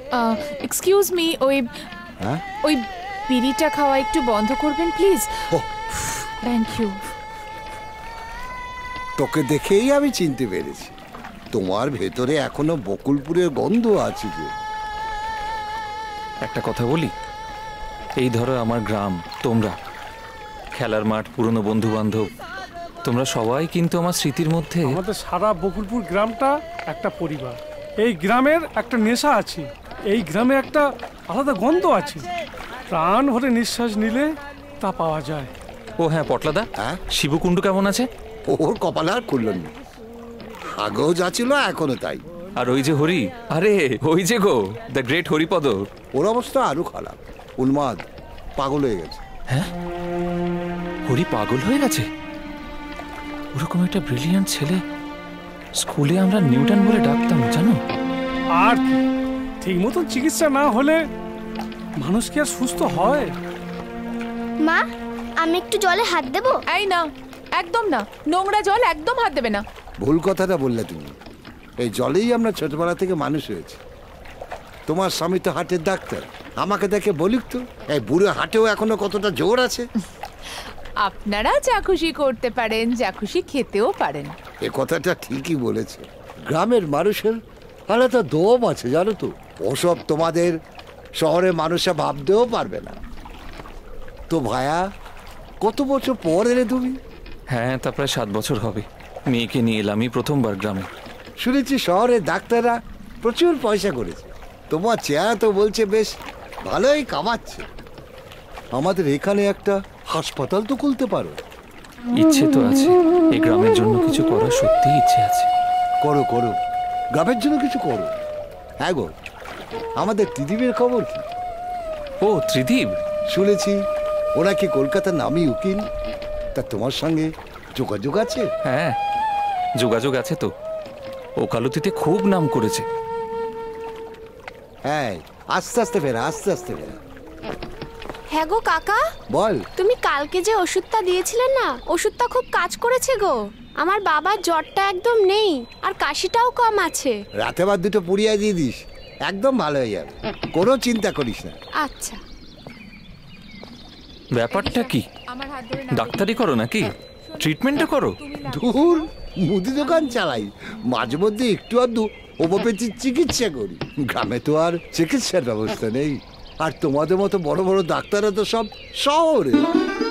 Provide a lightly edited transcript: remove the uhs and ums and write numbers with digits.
Excuse me, ওই বিড়িটা খাওয়া একটু বন্ধ করবেন প্লিজ? Thank you. তোকে দেখেই আমি চিনতে পেরেছি, তোমার ভেতরে এখনো বকুলপুরের গন্ধ আছে যে। একটা কথা বলি, এই ধরো আমার গ্রাম, তোমরা খেলার মাঠ, পুরনো বন্ধু বান্ধব, তোমরা সবাই কিন্তু আমার স্মৃতির মধ্যে। আমাদের সারা বকুলপুর গ্রামটা একটা পরিবার। এই গ্রামের একটা নেশা আছে, এই গ্রামে একটা আলাদা গন্ধ আছে, প্রাণ ভরে নিঃশ্বাস নিলে তা পাওয়া যায়। ও হ্যাঁ পটলাদা, হ্যাঁ শিবকুণ্ডু কেমন আছে? ওর কপাল আর খুলল না, আগেও যা ছিল এখনো তাই। আর ওই যে হরি, আরে ওই যে গো দ্য গ্রেট হরিপদ, ওর অবস্থা আরো খারাপ, উন্মাদ, পাগল হয়ে গেছে। হ্যাঁ, হরি পাগল হয়ে গেছে? ওরকম একটা ব্রিলিয়ান্ট ছেলে স্কুলে আমরা নিউটন বলে ডাকতাম, জানো? আর ঠিক মতন চিকিৎসা না হলে মানুষ কি আর সুস্থ হয়? মা, আমি একটু জলে হাত দেবো? এই না, একদম না, নোংরা জল একদম হাত দেবে না। ভুল কথাটা বললে তুমি, এই জলেই আমরা ছোটবেলা থেকে মানুষ হয়েছি। তোমার স্বামী তো হাটের ডাক্তার, আমাকে দেখে বলুক তো এই বুড়ো হাটেও এখনো কতটা জোর আছে। আপনারা যা খুশি করতে পারেন, যা খুশি খেতেও পারেন। এ কথাটা ঠিকই বলেছে, গ্রামের মানুষের আলাদা দম আছে জানো তো, ওসব তোমাদের শহরে মানুষে ভাবতেও পারবে না। তো ভায়া, কত বছর পর এলে তুমি? হ্যাঁ, তা প্রায় 7 বছর হবে। মেয়েকে নিয়ে এলাম এই প্রথমবার গ্রামে। শুনেছি শহরের ডাক্তাররা প্রচুর পয়সা করেছে, তোমার চেহারা তো বলছে বেশ ভালোই কামাচ্ছে। আমাদের এখানে একটা হাসপাতাল তো খুলতে পারো। ইচ্ছে তো আছে, এই গ্রামের জন্য কিছু করার সত্যি ইচ্ছে আছে। করো করো, গ্রামের জন্য কিছু করো। হ্যাঁ গো, আমাদের ত্রিদীপের খবর কি? ও ত্রিদীপ, শুনেছি ওরা কি কলকাতার নামী উকিল, তা তোমার সঙ্গে যোগাযোগ আছে? হ্যাঁ যোগাযোগ আছে তো, ওকালতিতে খুব নাম করেছে। হ্যাঁ, আস্তে আস্তে ফেরা, আস্তে আস্তে ফেরা। হ্যাঁ গো কাকা, বল। তুমি কালকে যে ওষুধটা দিয়েছিলেন না, ওষুধটা খুব কাজ করেছে গো। আমার বাবার জ্বরটা একদম নেই, আর কাশিটাও কম আছে। রাতে বার দুটো পুড়িয়ে দিয়ে দিস, একদম ভালো হয়ে যাবে, কোনো চিন্তা করিস না। আচ্ছা। ব্যাপারটা কি? ডাক্তারি করো নাকি ট্রিটমেন্টও করো? ধুর, মুদি দোকান চালাই, মাঝে মধ্যে একটু আধটু হোমিওপ্যাথির চিকিৎসা করি। গ্রামে তো আর চিকিৎসার ব্যবস্থা নেই, আর তোমাদের মতো বড় বড় ডাক্তাররা তো সব শহরে।